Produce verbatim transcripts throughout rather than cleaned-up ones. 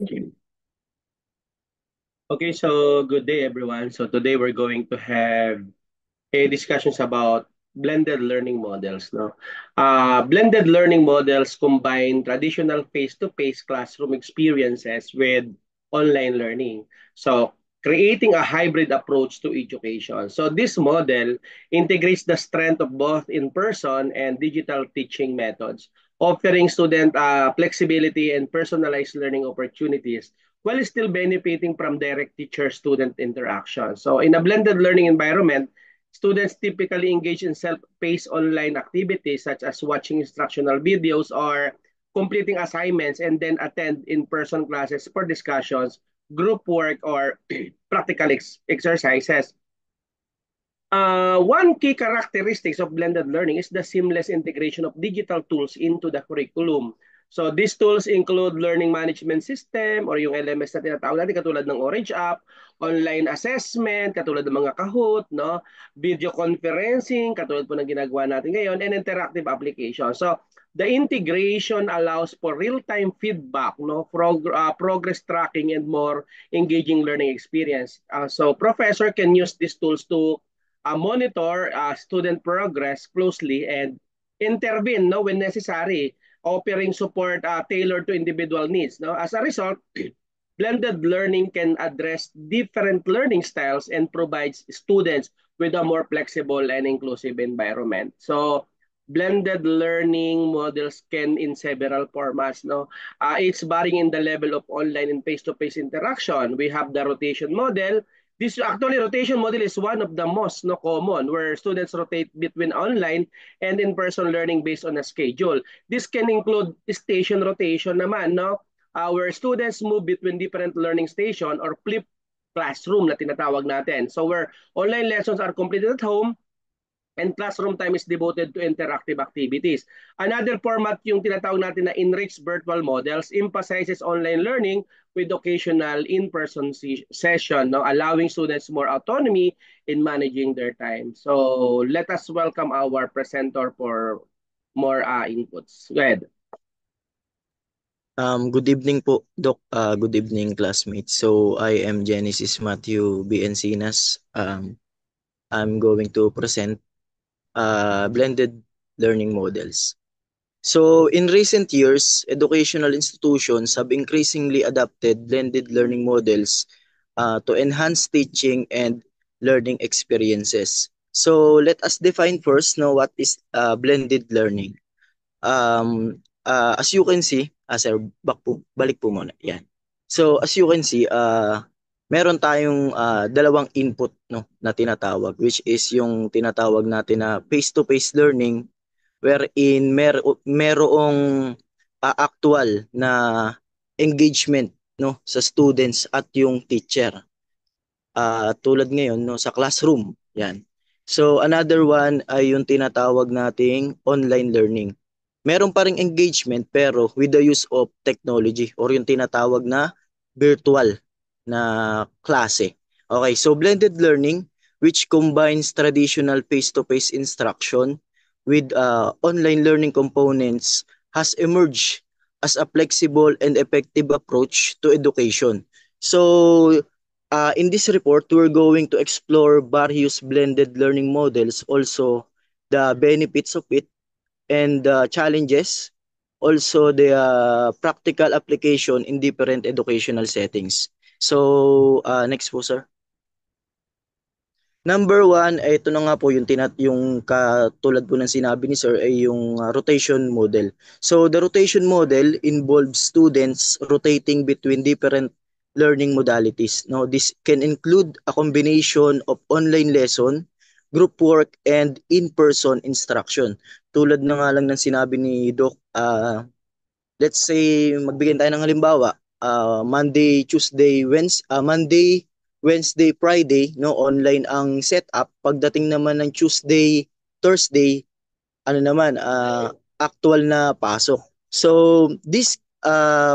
Okay, so good day everyone. So today we're going to have a discussions about blended learning models. No, uh, blended learning models combine traditional face-to-face classroom experiences with online learning. So creating a hybrid approach to education. So this model integrates the strength of both in-person and digital teaching methods, offering student uh, flexibility and personalized learning opportunities while still benefiting from direct teacher-student interaction. So in a blended learning environment, students typically engage in self-paced online activities such as watching instructional videos or completing assignments and then attend in-person classes for discussions, group work, or practical ex- exercises. Uh, one key characteristics of blended learning is the seamless integration of digital tools into the curriculum. So these tools include learning management system or yung L M S na tinatawag natin katulad ng Orange App, online assessment katulad ng mga Kahoot, no? Video conferencing katulad po ng ginagawa natin ngayon, and interactive application. So the integration allows for real-time feedback, no? Prog- uh, progress tracking and more engaging learning experience. Uh, so professor can use these tools to uh, monitor uh, student progress closely and intervene no when necessary, offering support uh, tailored to individual needs. No, as a result, blended learning can address different learning styles and provides students with a more flexible and inclusive environment. So blended learning models can in several formats. No, uh, it's varying in the level of online and face-to-face interaction. We have the rotation model. This actually rotation model is one of the most no common where students rotate between online and in-person learning based on a schedule. This can include station rotation naman, no? Our students move between different learning station or flip classroom na tinatawag natin. So where online lessons are completed at home, and classroom time is devoted to interactive activities. Another format yung tinatawag natin na enriched virtual models emphasizes online learning with occasional in-person session, no, allowing students more autonomy in managing their time. So let us welcome our presenter for more uh, inputs. Go ahead. Um, good evening po, Doc. Uh, good evening, classmates. So, I am Genesis Matthew B. Encinas. Um, I'm going to present uh, blended learning models. So, in recent years, educational institutions have increasingly adopted blended learning models uh, to enhance teaching and learning experiences. So, let us define first now what is uh, blended learning. Um, uh, as you can see, ah, sir, back po, balik po muna. Yan. So, as you can see, uh, meron tayong uh, dalawang input no, na tinatawag, which is yung tinatawag natin na face-to-face learning, wherein mer merong uh, actual na engagement no, sa students at yung teacher. Uh, tulad ngayon no, sa classroom. Yan. So, another one ay yung tinatawag nating online learning. Meron pa ring engagement pero with the use of technology or yung tinatawag na virtual na klase. Okay, so blended learning which combines traditional face-to-face instruction with uh, online learning components has emerged as a flexible and effective approach to education. So, uh, in this report, we're going to explore various blended learning models, also the benefits of it and the challenges, also the uh, practical application in different educational settings. So, uh, next po, sir. Number one, ay ito na nga po yung tinat yung katulad po ng sinabi ni sir ay yung uh, rotation model. So the rotation model involves students rotating between different learning modalities. No, this can include a combination of online lesson, group work, and in-person instruction. Tulad na nga lang ng sinabi ni Doc, uh, let's say magbigay tayo ng halimbawa, uh, Monday, Tuesday, Wednesday, uh, Monday, Wednesday, Friday, no, online ang setup. Pagdating naman ng Tuesday, Thursday, ano naman, uh, actual na pasok. So this uh,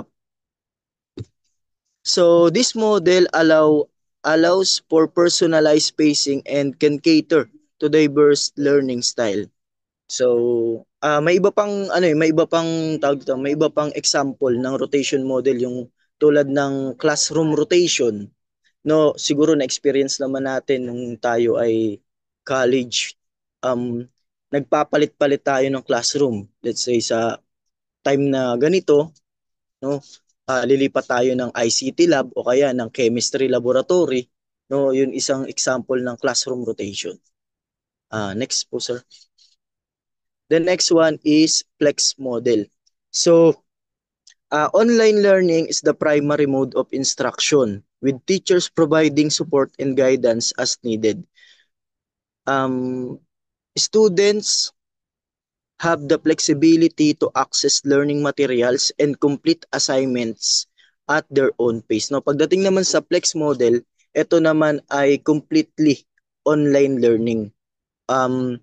so this model allow allows for personalized pacing and can cater to diverse learning style. So, ah, may iba pang ano, eh, may iba pang tawag dito, may iba pang example ng rotation model yung tulad ng classroom rotation. No, siguro na-experience naman natin nung tayo ay college. Um, nagpapalit-palit tayo ng classroom. Let's say sa time na ganito, no, uh, lilipat tayo ng I C T lab o kaya ng chemistry laboratory. No, yun isang example ng classroom rotation. Uh, next po, sir. The next one is flex model. So, uh, online learning is the primary mode of instruction with teachers providing support and guidance as needed. Um, students have the flexibility to access learning materials and complete assignments at their own pace. No, pagdating naman sa flex model, ito naman ay completely online learning. Um,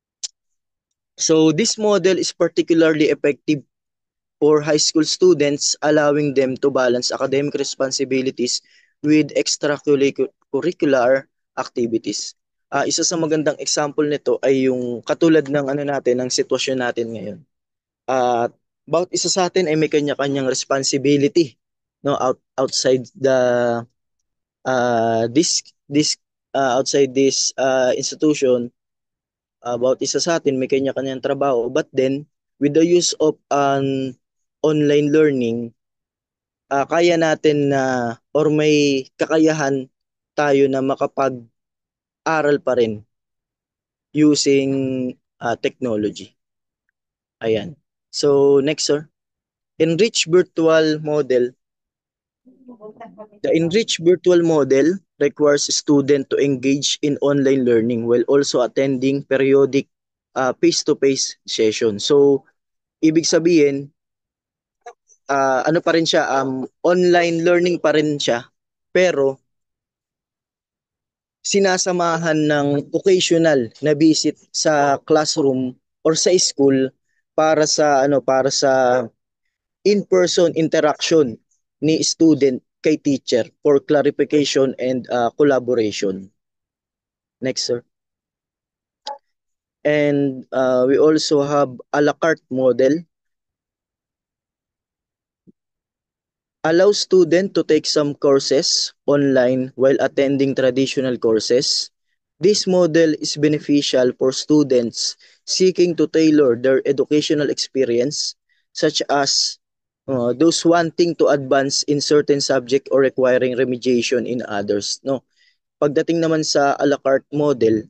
so this model is particularly effective for high school students, allowing them to balance academic responsibilities with extracurricular activities. Uh, isa sa magandang example nito ay yung katulad ng ano natin, ng sitwasyon natin ngayon. Uh, bawat isa sa atin ay may kanya-kanyang responsibility, no, out outside the uh, this this uh, outside this uh, institution. Uh, bawat isa sa atin may kanya-kanyang trabaho, but then with the use of an online learning, uh, kaya natin na or may kakayahan tayo na makapag-aral pa rin using uh, technology. Ayan. So next, sir. Enriched virtual model. The enriched virtual model requires student to engage in online learning while also attending periodic uh, face-to-face session. So ibig sabihin, uh, ano pa rin siya, um, online learning pa rin siya, pero sinasamahan ng occasional na visit sa classroom or sa school para sa ano para sa in-person interaction ni student kay teacher for clarification and uh, collaboration. Next, sir. And uh, we also have a la carte model. Allow student to take some courses online while attending traditional courses. This model is beneficial for students seeking to tailor their educational experience, such as uh, those wanting to advance in certain subject or requiring remediation in others. No, pagdating naman sa a la carte model,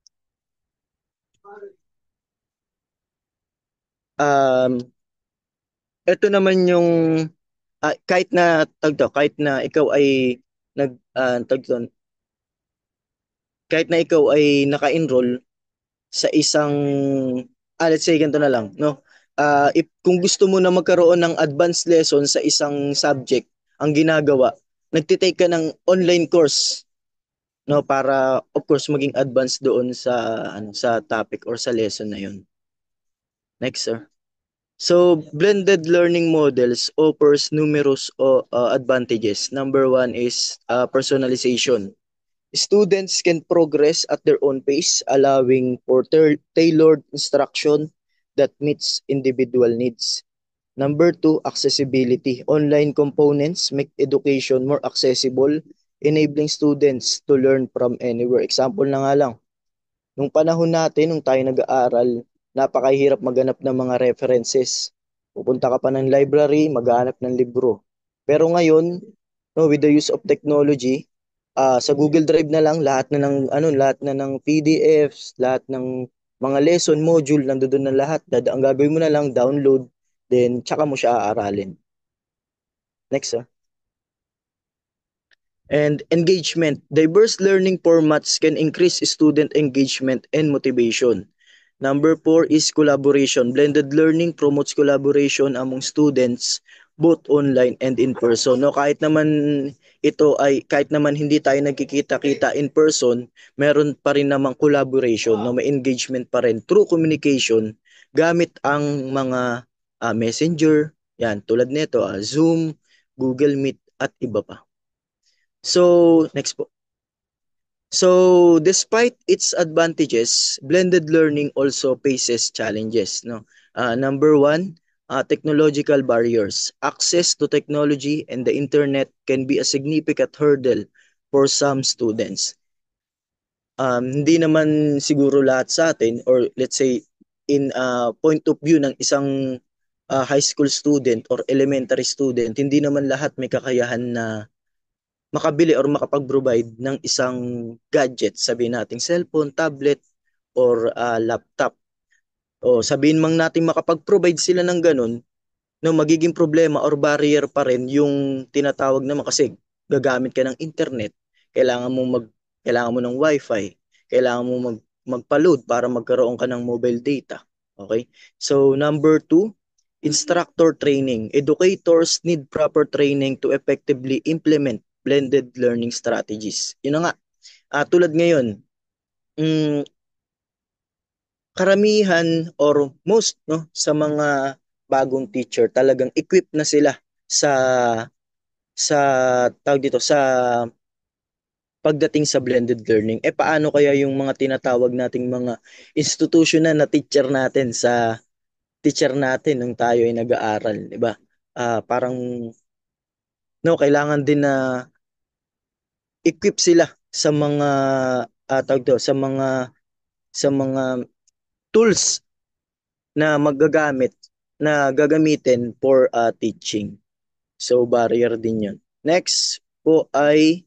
um, ito naman yung uh, kahit na tagto, kahit na ikaw ay nag uh, tagto, kahit na ikaw ay naka-enroll sa isang ah, let's say ganito na lang, no? Uh, if kung gusto mo na magkaroon ng advanced lesson sa isang subject, ang ginagawa, nagte-take ka ng online course, no, para of course maging advanced doon sa ano sa topic or sa lesson na 'yon. Next, sir. So, blended learning models offers numerous uh, advantages. Number one is uh, personalization. Students can progress at their own pace, allowing for tailored instruction that meets individual needs. Number two, accessibility. Online components make education more accessible, enabling students to learn from anywhere. Example na nga lang, nung panahon natin, nung tayo nag-aaral, napakahirap maghanap ng mga references. Pupunta ka pa ng library, maghanap ng libro. Pero ngayon, no, with the use of technology, uh, sa Google Drive na lang, lahat na ng ano, lahat na ng P D Fs, lahat ng mga lesson module nandoon na lahat. Ang gagawin mo na lang download, then tsaka mo siya aaralin. Next, sir. And engagement. Diverse learning formats can increase student engagement and motivation. Number four is collaboration. Blended learning promotes collaboration among students both online and in person. No, kahit naman ito ay kahit naman hindi tayo nagkikita-kita in person, meron pa rin namang collaboration, no, may engagement pa rin through communication gamit ang mga uh, messenger, yan tulad nito, uh, Zoom, Google Meet at iba pa. So, next po. So, despite its advantages, blended learning also faces challenges. No, uh, number one, uh, technological barriers. Access to technology and the internet can be a significant hurdle for some students. Um, hindi naman siguro lahat sa atin or let's say in uh, point of view ng isang uh, high school student or elementary student, hindi naman lahat may kakayahan na makabili or makapag-provide ng isang gadget, sabihin nating cellphone, tablet, or uh, laptop. O sabihin mang natin makapag-provide sila ng ganun, no, magiging problema or barrier pa rin yung tinatawag naman kasi gagamit ka ng internet, kailangan mo mag kailangan mo ng wifi, kailangan mo mag magpa-load para magkaroon ka ng mobile data. Okay? So number two, instructor training. Educators need proper training to effectively implement blended learning strategies. Yun na nga. Ah, tulad ngayon, mm, karamihan or most no sa mga bagong teacher talagang equipped na sila sa sa tawag dito sa pagdating sa blended learning. Eh paano kaya yung mga tinatawag nating mga institutional na teacher natin sa teacher natin nung tayo ay nag-aaral, di ba? Ah, parang no, kailangan din na equip sila sa mga ah, tawag dito, sa mga sa mga tools na magagamit na gagamitin for uh, teaching. So barrier din 'yon. Next po ay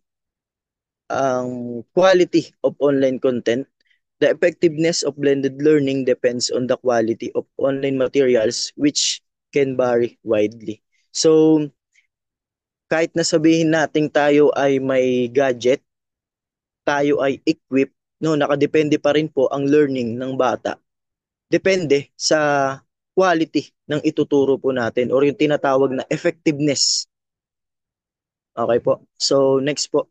ang quality of online content. The effectiveness of blended learning depends on the quality of online materials which can vary widely. So kahit na sabihin nating tayo ay may gadget, tayo ay equipped, no, nakadepende pa rin po ang learning ng bata. Depende sa quality ng ituturo po natin or yung tinatawag na effectiveness. Okay po. So next po.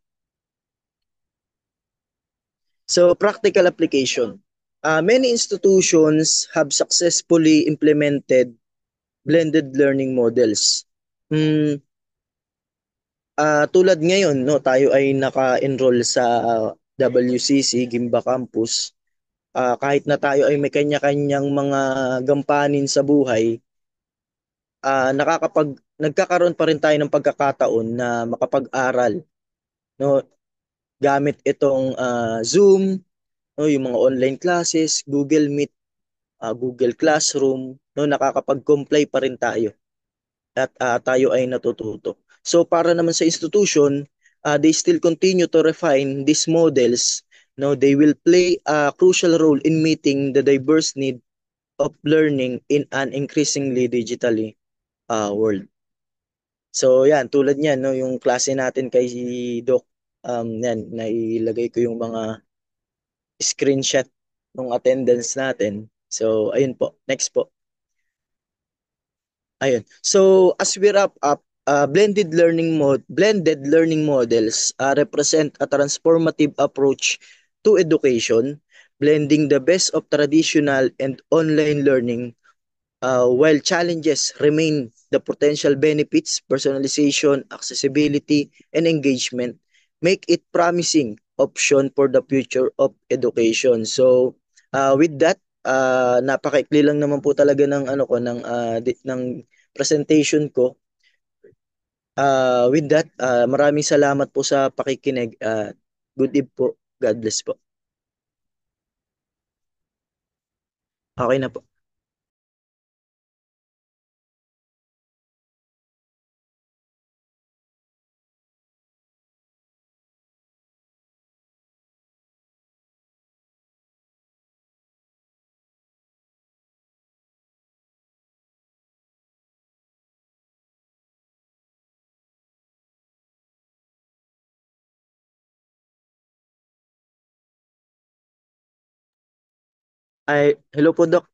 So practical application. Uh, many institutions have successfully implemented blended learning models. Hmm, uh, tulad ngayon, no, tayo ay naka-enroll sa W C C Gimba Campus. Uh, kahit na tayo ay may kanya-kanyang mga gampanin sa buhay, uh, nakakapag nagkakaroon pa rin tayo ng pagkakataon na makapag-aral, no, gamit itong uh, Zoom, no, yung mga online classes, Google Meet, uh, Google Classroom, no, nakakapag-comply pa rin tayo at uh, tayo ay natututo. So para naman sa institution, uh, they still continue to refine these models. No, they will play a crucial role in meeting the diverse need of learning in an increasingly digitally uh, world. So yan, tulad niyan, no, yung klase natin kay Doc, um, yan, nailagay ko yung mga screenshot ng attendance natin. So ayun po, next po. Ayun. So as we wrap up, uh, blended learning mod blended learning models uh, represent a transformative approach to education, blending the best of traditional and online learning. Uh, while challenges remain, the potential benefits, personalization, accessibility, and engagement make it promising option for the future of education. So, uh, with that, uh, napakaikli lang naman po talaga ng ano ko ng uh, di, ng presentation ko. Uh, with that, uh, maraming salamat po sa pakikinig. Uh, good eve po. God bless po. Okay na po. Ay, hello po, Doc.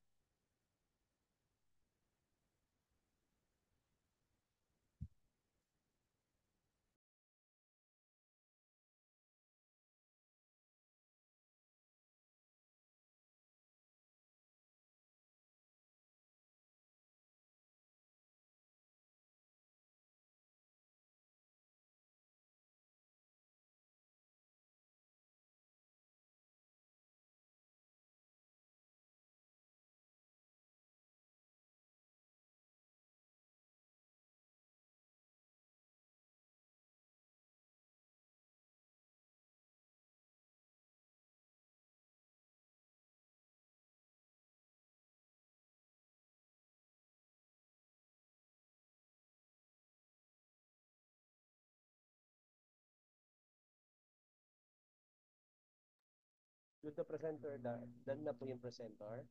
With the presenter, da, done na po yung presenter.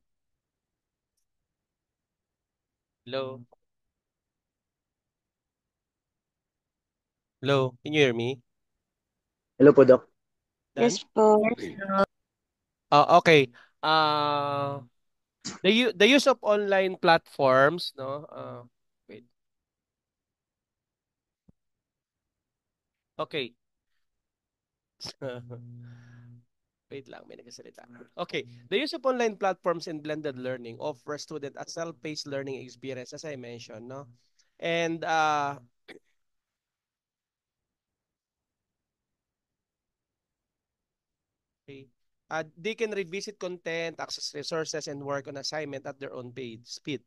Hello? Hello? Can you hear me? Hello po, Doc. Done? Yes po. Uh, okay. Uh, the, u- the use of online platforms, no? Uh, wait. Okay. Wait lang, may nagsasalita. Okay. The use of online platforms in blended learning offer student a self-paced learning experience, as I mentioned, no? And uh, okay, uh, they can revisit content, access resources, and work on assignment at their own pace, speed.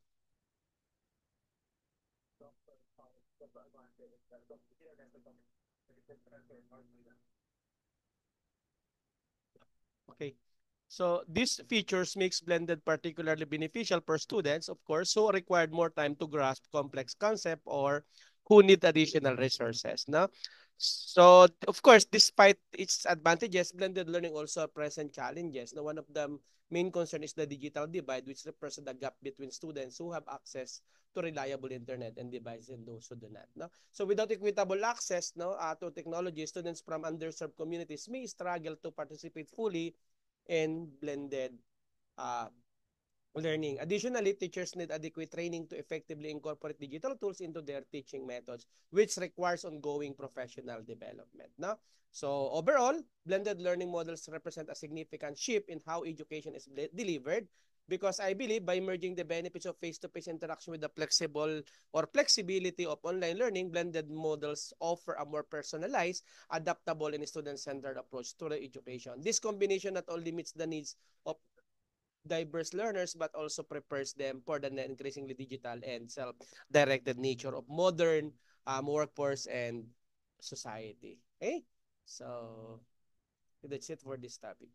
Okay. So these features makes blended particularly beneficial for students, of course, who required more time to grasp complex concept or who need additional resources. No? So of course, despite its advantages, blended learning also present challenges. Now, one of the main concern is the digital divide, which represents the gap between students who have access to reliable internet and devices and those who do not. No? So without equitable access, no, uh, to technology, students from underserved communities may struggle to participate fully and blended uh, learning. Additionally, teachers need adequate training to effectively incorporate digital tools into their teaching methods, which requires ongoing professional development. No? So overall, blended learning models represent a significant shift in how education is delivered because I believe by merging the benefits of face-to-face interaction with the flexible or flexibility of online learning, blended models offer a more personalized, adaptable, and student-centered approach to the education. This combination not only meets the needs of diverse learners but also prepares them for the increasingly digital and self-directed nature of modern um, workforce and society. Okay? So, that's it for this topic.